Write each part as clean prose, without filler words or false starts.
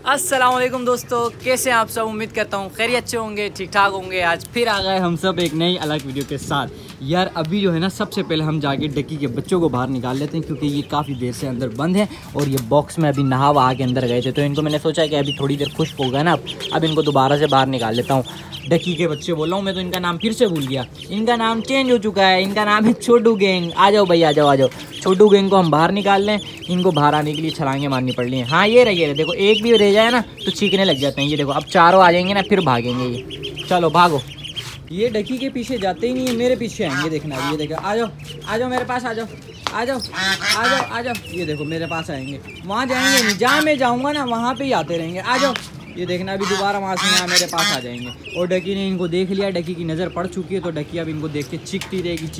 अस्सलाम वालेकुम दोस्तों, कैसे हैं आप सब। उम्मीद करता हूँ खैरियत से होंगे, ठीक ठाक होंगे। आज फिर आ गए हम सब एक नई अलग वीडियो के साथ। यार अभी जो है ना, सबसे पहले हम जाके डक्की के बच्चों को बाहर निकाल लेते हैं, क्योंकि ये काफ़ी देर से अंदर बंद है और ये बॉक्स में अभी नहा वहा के अंदर गए थे। तो इनको मैंने सोचा कि अभी थोड़ी देर खुश्क हो गया ना, अब इनको दोबारा से बाहर निकाल लेता हूँ। डक्की के बच्चे बोल रहा हूँ मैं, तो इनका नाम फिर से भूल गया। इनका नाम चेंज हो चुका है, इनका नाम है छोटू गैंग। आ जाओ भाई, आ जाओ आ जाओ। छोटू गैंग को हम बाहर निकाल लें। इनको बाहर आने के लिए छलांगे मारनी पड़ रही हैं। हाँ ये रही, देखो एक भी रह जाए ना तो चीखने लग जाते हैं। ये देखो अब चारों आ जाएंगे ना, फिर भागेंगे ये। चलो भागो। ये डक्की के पीछे जाते ही नहीं है, मेरे पीछे आएंगे। देखना, ये देखो, आ जाओ मेरे पास, आ जाओ आ जाओ आ जाओ आ जाओ। ये देखो मेरे पास आएंगे, वहाँ जाएंगे नहीं, जहाँ मैं जाऊँगा ना वहाँ पे ही आते रहेंगे। आ जाओ। ये देखना अभी दोबारा वहाँ से यहाँ मेरे पास आ जाएंगे। और डक्की ने इनको देख लिया, डक्की की नज़र पड़ चुकी है, तो डक्की अब इनको देख के चिकती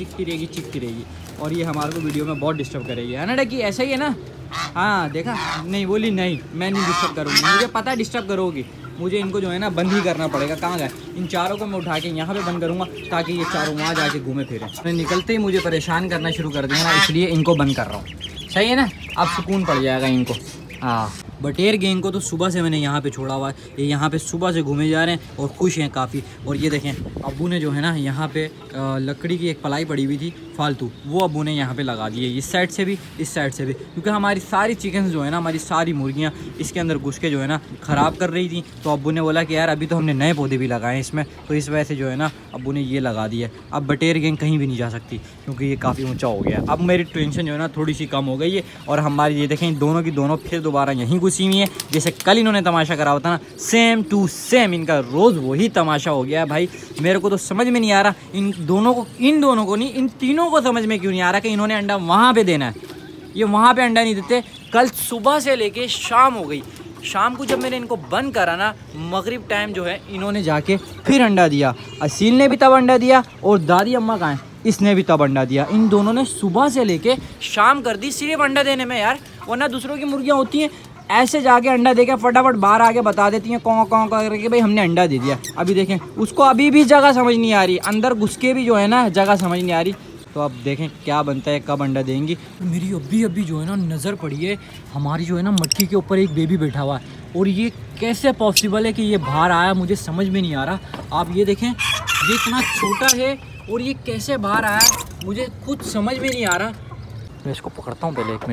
रहेगी। और ये हमारे को वीडियो में बहुत डिस्टर्ब करेगी, है ना डक्की? ऐसा ही है ना? हाँ देखा, नहीं बोली नहीं, मैं नहीं डिस्टर्ब करूँगी। मुझे पता है डिस्टर्ब करोगी। मुझे इनको जो है ना बंद ही करना पड़ेगा। कहाँ गए? इन चारों को मैं उठा के यहाँ पे बंद करूँगा, ताकि ये चारों वहाँ जाके घूमे फिरे। मैं निकलते ही मुझे परेशान करना शुरू कर दिया ना, इसलिए इनको बंद कर रहा हूँ। सही है ना? अब सुकून पड़ जाएगा इनको। हाँ, बटेर गैंग को तो सुबह से मैंने यहाँ पे छोड़ा हुआ है। ये यहाँ पे सुबह से घूमे जा रहे हैं और खुश हैं काफ़ी। और ये देखें, अब्बू ने जो है ना यहाँ पे लकड़ी की एक पलाई पड़ी हुई थी फालतू, वो अब्बू ने यहाँ पे लगा दी है, इस साइड से भी इस साइड से भी। क्योंकि हमारी सारी चिकन्स जो है ना, हमारी सारी मुर्गियाँ इसके अंदर घुस के जो है ना ख़राब कर रही थी। तो अब्बू ने बोला कि यार अभी तो हमने नए पौधे भी लगाए हैं इसमें, तो इस वजह से जो है ना अब्बू ने ये लगा दिया है। अब बटेर गैंग कहीं भी नहीं जा सकती, क्योंकि ये काफ़ी ऊँचा हो गया है। अब मेरी टेंशन जो है ना थोड़ी सी कम हो गई है। और हमारी ये देखें, दोनों की दोनों फिर दोबारा यहीं घुसी हुई है। जैसे कल इन्होंने तमाशा करा होता ना, सेम टू सेम इनका रोज़ वही तमाशा हो गया है भाई। मेरे को तो समझ में नहीं आ रहा, इन दोनों को नहीं, इन तीनों को समझ में क्यों नहीं आ रहा कि इन्होंने अंडा वहाँ पे देना है। ये वहाँ पे अंडा नहीं देते। कल सुबह से लेके शाम हो गई, शाम को जब मैंने इनको बंद करा ना, मगरिब टाइम जो है इन्होंने जाके फिर अंडा दिया। असील ने भी तब अंडा दिया, और दादी अम्मा कहाँ है, इसने भी तब अंडा दिया। इन दोनों ने सुबह से लेके शाम कर दी सिर्फ अंडा देने में यार। वरना दूसरों की मुर्गियाँ होती हैं ऐसे जाके अंडा देके फटाफट बाहर आके बता देती हैं कौं कौं करके, भाई हमने अंडा दे दिया। अभी देखें, उसको अभी भी जगह समझ नहीं आ रही, अंदर घुस के भी जो है ना जगह समझ नहीं आ रही। तो अब देखें क्या बनता है, कब अंडा देंगी। मेरी अभी जो है ना नज़र पड़ी है, हमारी जो है ना मटकी के ऊपर एक बेबी बैठा हुआ है। और ये कैसे पॉसिबल है कि ये बाहर आया, मुझे समझ में नहीं आ रहा। आप ये देखें, ये इतना छोटा है और ये कैसे बाहर आया, मुझे खुद समझ में नहीं आ रहा। मैं इसको पकड़ता हूँ पहले, एक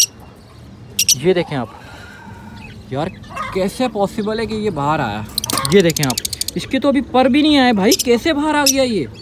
मिनट। ये देखें आप यार, कैसे पॉसिबल है कि ये बाहर आया। ये देखें आप, इसके तो अभी पर भी नहीं आए भाई, कैसे बाहर आ गया ये।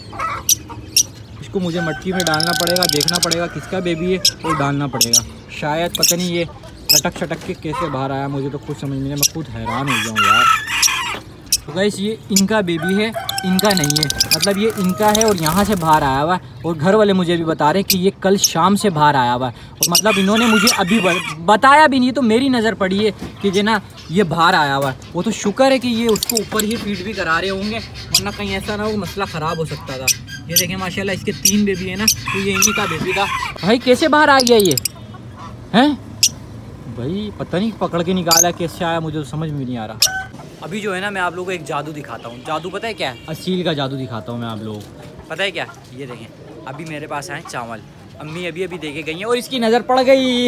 इसको मुझे मटकी में डालना पड़ेगा, देखना पड़ेगा किसका बेबी है और डालना पड़ेगा। शायद पता नहीं ये लटक शटक के कैसे बाहर आया, मुझे तो खुद समझ में नहीं, मैं खुद हैरान हो गया हूँ यार। तो गाइस ये इनका बेबी है, इनका नहीं है, मतलब ये इनका है और यहाँ से बाहर आया हुआ है। और घर वाले मुझे भी बता रहे हैं कि ये कल शाम से बाहर आया हुआ है। और मतलब इन्होंने मुझे अभी बताया भी नहीं, तो मेरी नज़र पड़ी है कि जो ना ये बाहर आया हुआ है। वो तो शुक्र है कि ये उसको ऊपर ही फीड भी करा रहे होंगे, वरना कहीं ऐसा ना हो मसला ख़राब हो सकता था। ये देखें माशाल्लाह, इसके 3 बेबी है ना, तो ये इन्हीं का बेबी था। भाई कैसे बाहर आ गया ये हैं भाई, पता नहीं पकड़ के निकाला कैसे आया, मुझे तो समझ में नहीं आ रहा। अभी जो है ना मैं आप लोगों को एक जादू दिखाता हूँ। जादू पता है क्या है? असील का जादू दिखाता हूँ मैं आप लोगों को। पता है क्या? ये देखें, अभी मेरे पास आए चावल, अम्मी अभी देके गई हैं और इसकी नज़र पड़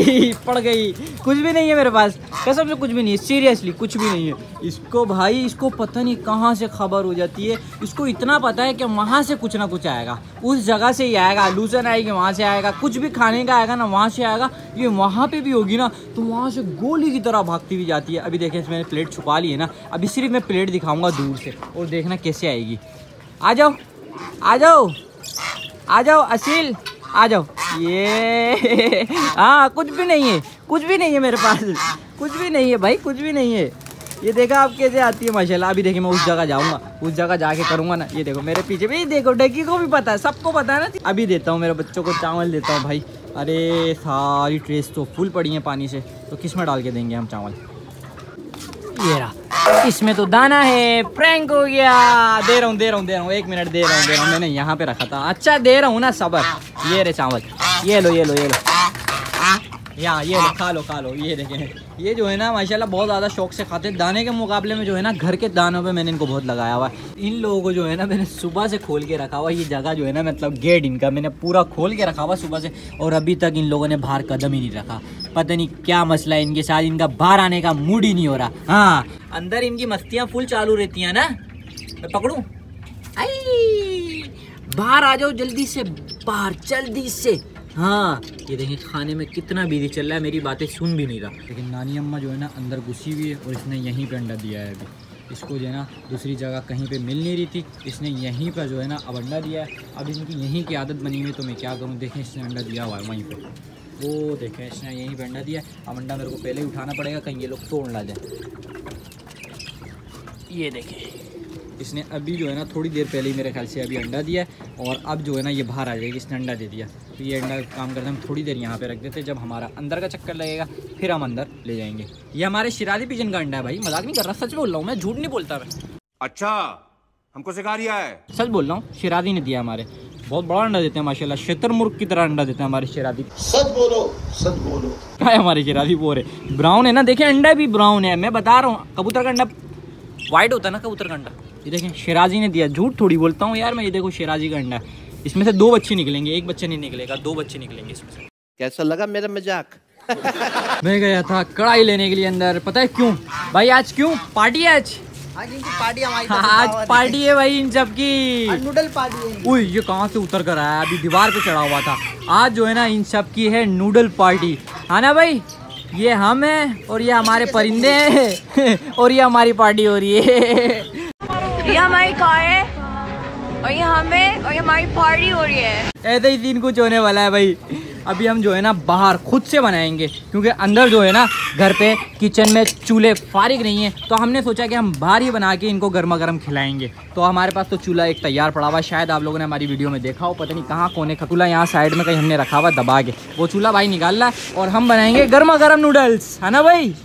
गई। कुछ भी नहीं है मेरे पास, कसम से कुछ भी नहीं है, सीरियसली कुछ भी नहीं है। इसको भाई, इसको पता नहीं कहाँ से खबर हो जाती है। इसको इतना पता है कि वहाँ से कुछ ना कुछ आएगा, उस जगह से ही आएगा। लूसन आएगी वहाँ से आएगा, कुछ भी खाने का आएगा ना वहाँ से आएगा। ये वहाँ पे भी होगी ना, तो वहाँ से गोली की तरह भागती हुई जाती है। अभी देखें, मैंने प्लेट छुपा ली है ना, अभी सिर्फ मैं प्लेट दिखाऊँगा दूर से, और देखना कैसे आएगी। आ जाओ आ जाओ आ जाओ असील, आ जाओ। ये हाँ, कुछ भी नहीं है मेरे पास, कुछ भी नहीं है भाई, कुछ भी नहीं है। ये देखा आप कैसे आती है माशाल्लाह। अभी देखिए, मैं उस जगह जाऊंगा, उस जगह जाके करूंगा ना। ये देखो मेरे पीछे भी देखो, डक्की को भी पता है, सबको पता है ना। अभी देता हूँ मेरे बच्चों को चावल देता हूँ भाई। अरे सारी ट्रेस तो फुल पड़ी है पानी से, तो किस में डाल के देंगे हम चावल? ये रहा, इसमें तो दाना है। प्रैंक हो गया। दे रहा हूँ, 1 मिनट दे रहा हूँ। मैंने यहाँ पे रखा था। अच्छा दे रहा हूँ ना, सबर। ये रहे चावल, ये लो यहाँ, ये लो, खा लो। ये देखें, ये जो है ना माशाल्लाह बहुत ज़्यादा शौक से खाते हैं। दाने के मुकाबले में जो है ना घर के दानों पे मैंने इनको बहुत लगाया हुआ है। इन लोगों को जो है ना मैंने सुबह से खोल के रखा हुआ। ये जगह जो है ना मतलब गेट इनका मैंने पूरा खोल के रखा हुआ सुबह से, और अभी तक इन लोगों ने बाहर कदम ही नहीं रखा। पता नहीं क्या मसला है इनके साथ, इनका बाहर आने का मूड ही नहीं हो रहा। हाँ, अंदर इनकी मस्तियाँ फुल चालू रहती हैं ना। मैं पकड़ूँ? आई, बाहर आ जाओ जल्दी से, बाहर जल्दी से। हाँ, ये देखिए खाने में कितना बिजी चल रहा है, मेरी बातें सुन भी नहीं रहा। लेकिन नानी अम्मा जो है ना अंदर घुसी हुई है, और इसने यहीं पे अंडा दिया है। अभी इसको जो है ना दूसरी जगह कहीं पे मिल नहीं रही थी, इसने यहीं पर जो है ना अब अंडा दिया है। अब इनकी यहीं की आदत बनी हुई, तो मैं क्या करूँ। देखें इसने अंडा दिया हुआ है वहीं पर, वो देखें इसने यहीं पर अंडा दिया है। अब अंडा मेरे को पहले ही उठाना पड़ेगा, कहीं ये लोग तोड़ ना जाए। ये देखें इसने अभी जो है ना थोड़ी देर पहले ही मेरे ख्याल से अभी अंडा दिया है, और अब जो है ना ये बाहर आ जाएगी। इसने अंडा दे दिया, तो ये अंडा काम करते हम थोड़ी देर यहाँ पे रख देते। जब हमारा अंदर का चक्कर लगेगा फिर हम अंदर ले जाएंगे। ये हमारे शिराजी पिजन का अंडा है भाई, मजाक नहीं कर रहा, सच बोल रहा हूँ मैं, झूठ नहीं बोलता मैं। अच्छा, हमको सिखा रिया है? सच बोल रहा हूँ, शिराजी ने दिया हमारे। बहुत बड़ा अंडा देते हैं माशाल्लाह, शेतुरमुर्ग की तरह अंडा देते हैं हमारे शिराजी। सच बोलो, सच बोलो। क्या है हमारे शिराजी? वो है ब्राउन है ना, देखें अंडा भी ब्राउन है। मैं बता रहा हूँ, कबूतर का अंडा वाइट होता है ना, कबूतर का अंडा। ये देखें शिराजी ने दिया, झूठ थोड़ी बोलता हूँ यार मैं। ये देखो शिराजी का अंडा, इसमें से 2 बच्चे निकलेंगे, 1 बच्चा नहीं निकलेगा, 2 बच्चे निकलेंगे इसमें से। कैसा लगा मेरा मजाक? मैं गया था कढ़ाई लेने के लिए अंदर, पता है क्यों भाई? आज क्यों पार्टी है? आज इनकी पार्टी हमारी आज पार्टी है भाई इन सब की, नूडल पार्टी है। उई ये कहाँ से उतर कर आया, अभी दीवार पे चढ़ा हुआ था। आज जो है ना इन सब की है नूडल पार्टी, है ना भाई? ये हम हैं और ये हमारे परिंदे हैं और ये हमारी पार्टी हो रही है। ये हमारी कार है और ये हमें, और ये हमारी पार्टी हो रही है। ऐसे ही सीन कुछ होने वाला है भाई। अभी हम जो है ना बाहर खुद से बनाएंगे, क्योंकि अंदर जो है ना घर पे किचन में चूल्हे फारिग नहीं है, तो हमने सोचा कि हम बाहर ही बना के इनको गर्मा गर्म खिलाएंगे। तो हमारे पास तो चूल्हा एक तैयार पड़ा हुआ है, शायद आप लोगों ने हमारी वीडियो में देखा हो, पता नहीं कहाँ कोने का चूल्हा, यहाँ साइड में कहीं हमने रखा हुआ दबा के। वो चूल्हा भाई निकाल रहा है और हम बनाएंगे गर्मा गर्म नूडल्स, है ना भाई?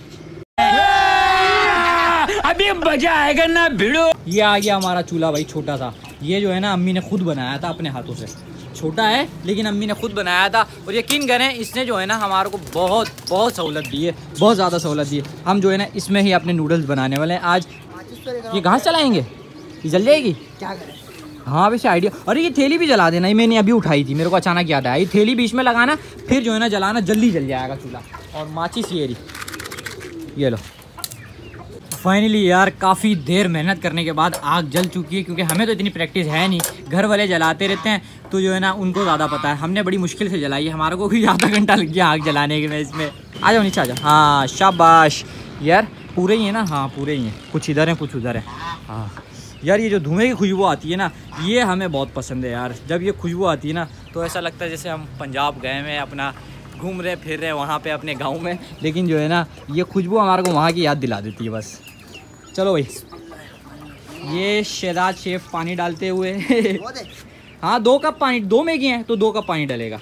अभी मजा आएगा ना भिड़ो। ये आ गया हमारा चूल्हा भाई, छोटा सा। ये जो है ना अम्मी ने खुद बनाया था अपने हाथों से। छोटा है लेकिन अम्मी ने खुद बनाया था, और यकीन करें इसने जो है ना हमारे को बहुत बहुत सहूलत दी है, बहुत ज़्यादा सहूलत दी है। हम जो है ना इसमें ही अपने नूडल्स बनाने वाले हैं आज। ये कहाँ चलाएंगे? ये जल जाएगी क्या करें? हाँ वैसे आइडिया। अरे ये थैली भी जला देना, ये मैंने अभी उठाई थी, मेरे को अचानक याद आया। ये थैली बीच में लगाना, फिर जो है ना जलाना, जल्दी जल जाएगा चूल्हा। और माचिस ये रही, ये लो। फाइनली यार काफ़ी देर मेहनत करने के बाद आग जल चुकी है, क्योंकि हमें तो इतनी प्रैक्टिस है नहीं, घर वाले जलाते रहते हैं, तो जो है ना उनको ज़्यादा पता है। हमने बड़ी मुश्किल से जलाई है, हमारे को भी आधा घंटा लग गया आग जलाने के में इसमें। आ जाओ नीचे आ जाओ। हाँ शाबाश यार, पूरे ही है ना? हाँ पूरे ही हैं, कुछ इधर हैं कुछ उधर हैं। हाँ यार ये जो धुएँ की खुशबू आती है ना, ये हमें बहुत पसंद है यार। जब ये खुशबू आती है ना तो ऐसा लगता है जैसे हम पंजाब गए हैं, अपना घूम रहे फिर रहे वहाँ पे अपने गाँव में। लेकिन जो है ना ये खुशबू हमारे को वहाँ की याद दिला देती है बस। चलो भाई, ये शहजाद शेफ पानी डालते हुए हाँ 2 कप पानी, 2 मैगी हैं तो 2 कप पानी डलेगा।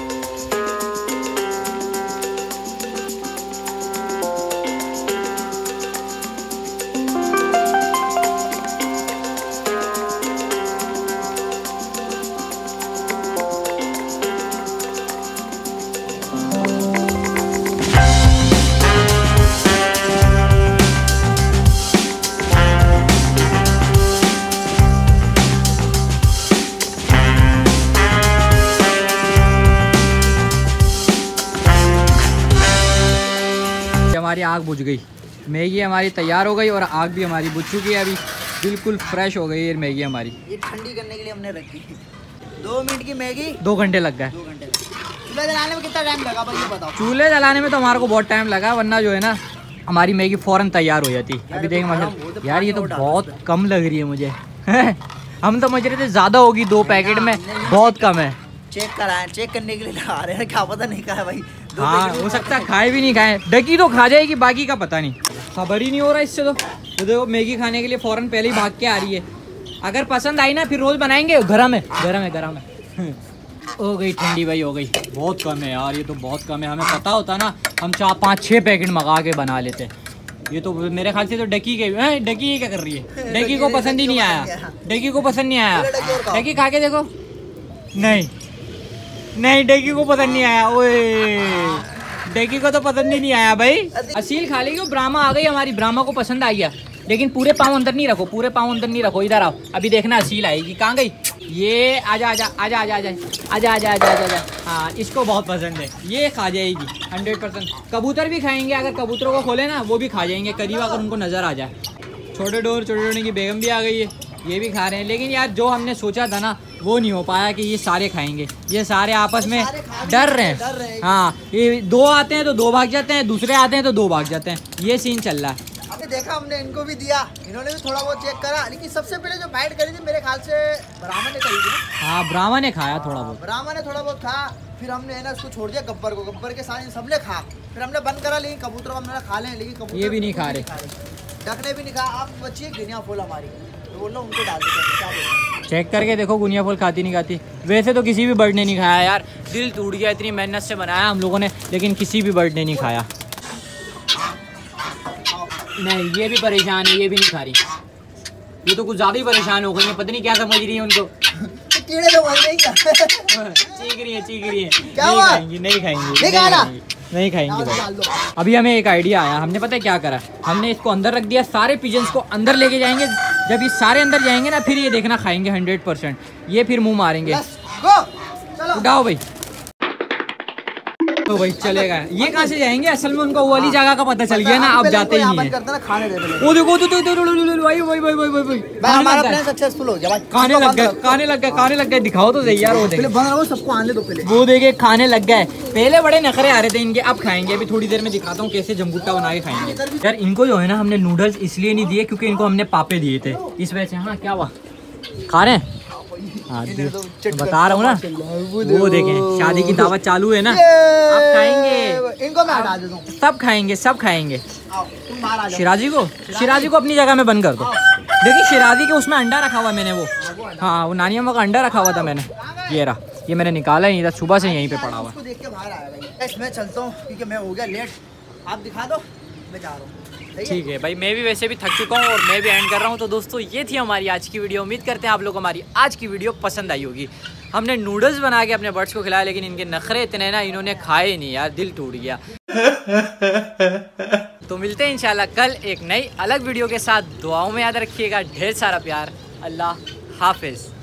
हमारी आग बुझ गई, मैगी हमारी तैयार हो गई और आग भी हमारी बुझ चुकी है, अभी बिल्कुल फ्रेश हो गई है मैगी हमारी। ये ठंडी करने के लिए हमने रखी 2 मिनट की मैगी, 2 घंटे लग गए। 2 घंटे। चूल्हे जलाने में कितना टाइम लगा भाई ये बताओ? चूल्हे जलाने में तो हमारे को बहुत टाइम लगा, वरना जो है ना हमारी मैगी फ़ौरन तैयार हो जाती। अभी देख मतलब यार ये तो बहुत कम लग रही है मुझे हम तो समझ रहे थे ज़्यादा होगी, 2 पैकेट में बहुत कम है। चेक कराएं, चेक करने के लिए लगा रहे हैं, क्या पता नहीं खाया भाई। हाँ हो सकता है खाए भी नहीं खाए, डकी तो खा जाएगी, बाकी का पता नहीं। खबर ही नहीं हो रहा इससे तो देखो मैगी खाने के लिए फ़ौरन पहले ही भाग के आ रही है। अगर पसंद आई ना फिर रोज़ बनाएंगे, गरम है हो गई ठंडी भाई, हो गई। बहुत कम है यार, ये तो बहुत कम है। हमें पता होता ना हम 4, 5, 6 पैकेट मंगा के बना लेते। ये तो मेरे ख्याल से तो डकी के डकी क्या कर रही है? डकी को पसंद ही नहीं आया, डकी को पसंद नहीं आया। डकी खा के देखो, नहीं डकी को पसंद नहीं आया। ओए डेकी को तो पसंद ही नहीं आया भाई। असील खा लेगी, ब्राह्मा आ गई हमारी, ब्राह्मा को पसंद आ गया। लेकिन पूरे पाँव अंदर नहीं रखो, पूरे पाँव अंदर नहीं रखो, इधर आओ। अभी देखना असील आएगी, कहाँ गई ये? आजा आजा आजा आजा आजा आजा आजा आजा आजा आजा। हाँ इसको बहुत पसंद है, ये खा जाएगी 100%। कबूतर भी खाएंगे, अगर कबूतरों को खोले ना वो भी खा जाएंगे, करीब अगर उनको नज़र आ जाए। छोटे डोर की बेगम भी आ गई है, ये भी खा रहे हैं। लेकिन यार जो हमने सोचा था ना वो नहीं हो पाया कि ये सारे खाएंगे। ये सारे आपस में डर रहे हैं। हाँ ये दो आते हैं तो दो भाग जाते हैं, दूसरे आते हैं तो दो भाग जाते हैं, ये सीन चल रहा है। हमने देखा, हमने इनको भी दिया, इन्होंने भी थोड़ा बहुत चेक करा। लेकिन सबसे पहले जो बाइट करी थी मेरे ख्याल से ब्राह्मण ने करी थी। हाँ ब्राह्मण ने खाया थोड़ा बहुत, ब्राह्मण ने थोड़ा बहुत खा। फिर हमने है ना उसको छोड़ दिया गब्बर को, गब्बर के साथ सबने खा। फिर हमने बंद करा, लेकिन कबूतर हमने खा लें, लेकिन कबूतर ये भी नहीं खा रहे, डकने भी नहीं खा। आप बचिए गुनिया फूल हमारी, तो बोल रहा उनको डाल दो। चेक करके देखो गुनिया फूल खाती नहीं खाती। वैसे तो किसी भी बर्ड ने नहीं खाया यार, दिल टूट गया, इतनी मेहनत से बनाया हम लोगों ने, लेकिन किसी भी बर्ड ने नहीं खाया। नहीं ये भी परेशान है, ये भी नहीं खा रही। ये तो कुछ ज़्यादा ही परेशान हो गई है, पता नहीं क्या समझ रही है उनको। कीड़े तो मर गई क्या? चीख रही है क्या नहीं हुआ? खाएंगी नहीं खाएंगी भाई। अभी हमें एक आइडिया आया, हमने पता है क्या करा, हमने इसको अंदर रख दिया, सारे पिजन्स को अंदर लेके जाएंगे। जब ये सारे अंदर जाएंगे ना फिर ये देखना खाएंगे 100%। ये फिर मुंह मारेंगे। उठाओ भाई, तो भाई चलेगा। ये कहाँ से जाएंगे? असल में उनको वो वाली जगह का पता चल गया ना, अब जाते ही नहीं है। वो देखो हमारा प्लान सक्सेसफुल हो गया भाई। खाने लग गए। दिखाओ तो सही यार, वो देखे बन रहा हूँ, सबको आने दो पहले। वो देखे खाने लग गए। पहले बड़े नखरे आ रहे थे इनके, अब खाएंगे। अभी थोड़ी देर में दिखाता हूँ कैसे जमगुट्टा बना के खाएंगे। यार इनको जो है ना हमने नूडल्स इसलिए नहीं दिए क्योंकि इनको हमने पापे दिए थे, इस वजह से। हाँ क्या हुआ, खा रहे हैं? हाँ बता रहा हूँ ना, वो देखें शादी की दावत चालू है ना, अब खाएंगे। इनको मैं हटा देता हूँ, सब खाएंगे। शिराजी को अपनी जगह में बंद कर दो। देखिए शिराजी के उसमें अंडा रखा हुआ मैंने, वो हाँ वो नानी अम्मा का अंडा रखा हुआ था मैंने, ये रहा। ये मैंने निकाला ही नहीं था, सुबह से यहीं पे पड़ा हुआ। देख के बाहर आया। मैं चलता हूँ क्योंकि मैं हो गया लेट, आप दिखा दो, मैं जा रहा हूँ। ठीक है भाई, मैं भी वैसे भी थक चुका हूँ और मैं भी एंड कर रहा हूँ। तो दोस्तों ये थी हमारी आज की वीडियो। उम्मीद करते हैं आप लोग को हमारी आज की वीडियो पसंद आई होगी। हमने नूडल्स बना के अपने बर्ड्स को खिलाया, लेकिन इनके नखरे इतने ना, इन्होंने खाए नहीं यार, दिल टूट गया। तो मिलते हैं इंशाल्लाह कल एक नई अलग वीडियो के साथ। दुआओं में याद रखिएगा, ढेर सारा प्यार। अल्लाह हाफिज।